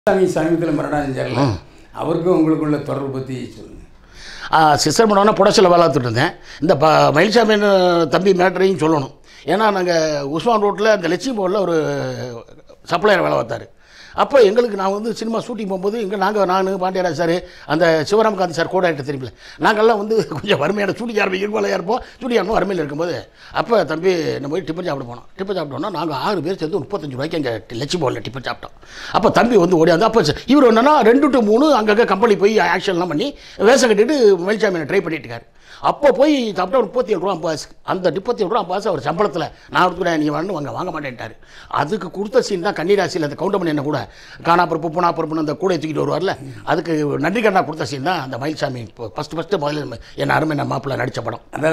சமீபத்தில் மரணம் செஞ்சார்ல, அவருக்கும் உங்களுக்குள்ள தொடர்பு பற்றி சொல்லுங்கள். சிஸ்டர் பண்ணோன்னா புடச்சில் வேலை பார்த்துட்டு இருந்தேன். இந்த மயில்சாமின்னு தம்பி மேட்டரையும் சொல்லணும். ஏன்னா நாங்கள் உஸ்மான் ரோட்டில் அந்த லட்சுமி போர்டில் ஒரு சப்ளையர் வேலை பார்த்தார். அப்போ எங்களுக்கு நான் வந்து சினிமா ஷூட்டிங் போகும்போது நான் பாண்டியராஜ் சார், அந்த சிவராமகாந்தி சார் கூட ஆகிட்ட தெரியல, நாங்கள்லாம் வந்து கொஞ்சம் வறுமையான ஷூட்டிங் இருப்பாளையாக இருப்போம். ஷூட்டிங் ஆரம்பம் வறுமையில் இருக்கும்போது அப்போ தம்பி நம்ம போய் டிஃபன் சாப்பிட போனோம். டிஃபன் சாப்பிட்டோன்னா நாங்கள் 6 பேர் சேர்ந்து 35 ரூபாய்க்கு எங்கள் லட்சுமி போர்டில் டிஃபன் சாப்பிட்டோம். அப்போ தம்பி வந்து ஓடியாந்து அப்போ இவர் என்னன்னா 2 to 3 அங்கங்கே கம்பெனி போய் ஆக்ஷன்லாம் பண்ணி வேஷம் கட்டிட்டு மயில்சாமியை ட்ரை பண்ணிட்டு இருக்காரு. அப்போ போய் சாப்பிட்டா 37 ரூபா பாஸ். அந்த 37 ரூபா பாஸ் அவர் சம்பளத்தில் நான் கொடுத்துட்டேன், நீ வாங்க மாட்டேன்ட்டார். அதுக்கு கொடுத்த சீன் தான் கன்னிராசியில் அந்த கவுண்டர் பண்ணி என்ன கூட காணாப்பருப்பு பூனாப்பருப்புன்னு அந்த கூட தூக்கிட்டு வருவார்ல, அதுக்கு நன்றி கண்ணா கொடுத்த சீன் தான் அந்த மயில்சாமி ஃபஸ்ட்டு முதல்ல என் அருமை மாப்பிள்ளை நடித்த படம்.